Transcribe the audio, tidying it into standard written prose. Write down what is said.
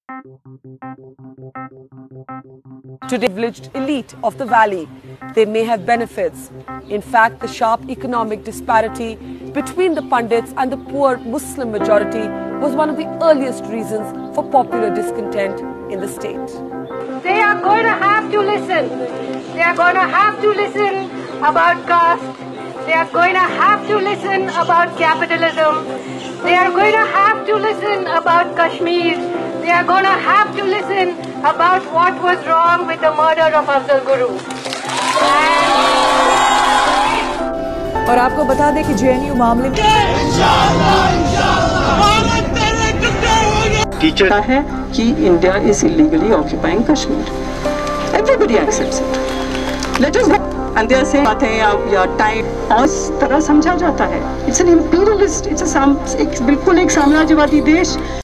To the privileged elite of the valley, they may have benefits. In fact, the sharp economic disparity between the Pandits and the poor Muslim majority was one of the earliest reasons for popular discontent in the state. They are going to have to listen. They are going to have to listen about caste. They are going to have to listen about capitalism. They are going to have to listen about Kashmir. They are going to have to listen about what was wrong with the murder of Afzal Guru. और आपको बता दें कि JNU मामले में teacher है कि India is illegally occupying Kashmir. Everybody accepts it. Let us and they are saying बातें या टाइम और इस तरह समझा जाता है. It's an imperialist, it's a बिल्कुल एक साम्राज्यवादी देश.